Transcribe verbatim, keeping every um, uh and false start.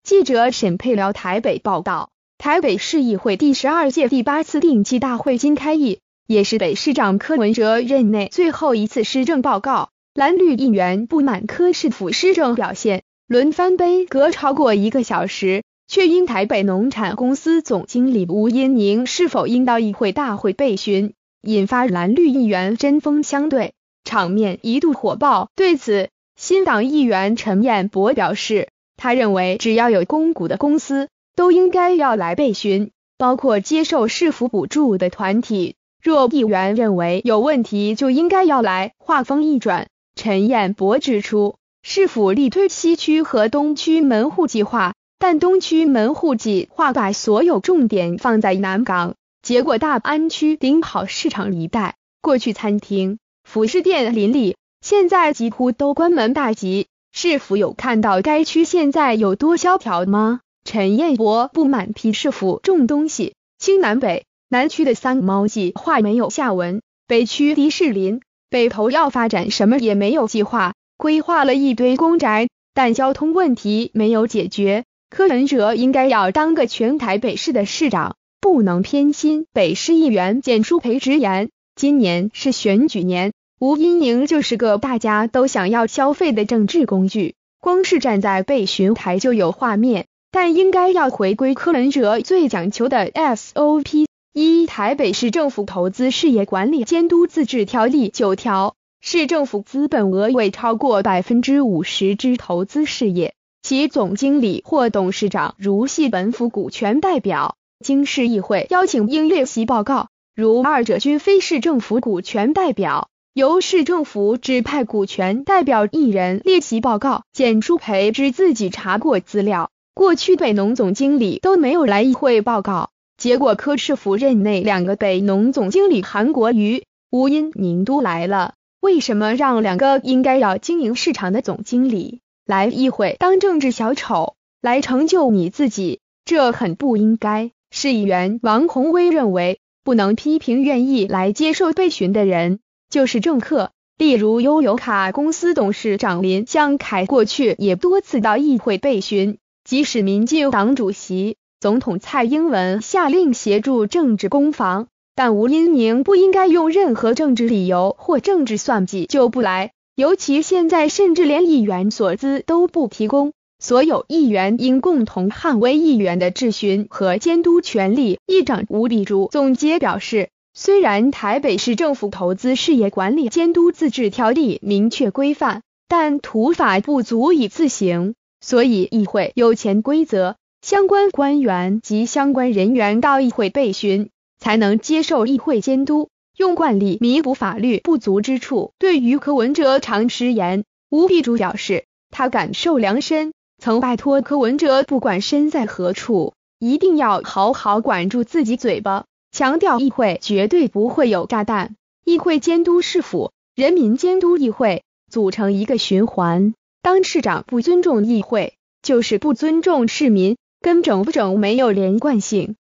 记者沈佩辽台北报道，台北市议会第十二届第八次定期大会今开议，也是北市长柯文哲任内最后一次施政报告。蓝绿议员不满柯市府施政表现，轮番杯葛超过一个小时，却因台北农产公司总经理吴音宁是否应到议会大会备询，引发蓝绿议员针锋相对，场面一度火爆。对此，新党议员陈彦博表示，他认为只要有公股的公司都应该要来备询，包括接受市府补助的团体，若议员认为有问题就应该要来。话锋一转，陈彦博指出，市府力推西区和东区门户计划，但东区门户计划把所有重点放在南港，结果大安区顶好市场一带，过去餐厅、服饰店林立，现在几乎都关门大吉。市府有看到该区现在有多萧条吗？陈彦博不满批市府种东西，清南北南区的三猫计划没有下文，北区迪士林北投要发展什么也没有计划，规划了一堆公宅，但交通问题没有解决。柯文哲应该要当个全台北市的市长，不能偏心。北市议员简舒培直言，今年是选举年，吴音宁就是个大家都想要消费的政治工具，光是站在备询台就有画面，但应该要回归柯文哲最讲求的 S O P。 一、台北市政府投资事业管理监督自治条例九条，市政府资本额未超过 百分之五十 之投资事业，其总经理或董事长如系本府股权代表，经市议会邀请应列席报告，如二者均非市政府股权代表，由市政府指派股权代表一人列席报告。简舒培指自己查过资料，过去北农总经理都没有来议会报告，结果柯市府任内两个北农总经理韩国瑜、吴音宁都来了，为什么让两个应该要经营市场的总经理来议会当政治小丑，来成就你自己？这很不应该。市议员王宏威认为，不能批评愿意来接受备询的人就是政客，例如悠游卡公司董事长林相凯过去也多次到议会备询，即使民进党主席总统蔡英文下令协助政治攻防，但吴音宁不应该用任何政治理由或政治算计就不来，尤其现在甚至连议员所资都不提供。所有议员应共同捍卫议员的质询和监督权利。议长吴碧珠总结表示，虽然台北市政府投资事业管理监督自治条例明确规范，但土法不足以自行，所以议会有潜规则，相关官员及相关人员到议会备询，才能接受议会监督，用惯例弥补法律不足之处。对于柯文哲常失言，吴碧珠表示，他感受良深，曾拜托柯文哲不管身在何处，一定要好好管住自己嘴巴，强调议会绝对不会有炸弹，议会监督市府，人民监督议会，组成一个循环。当市长不尊重议会，就是不尊重市民，跟整不整没有连贯性。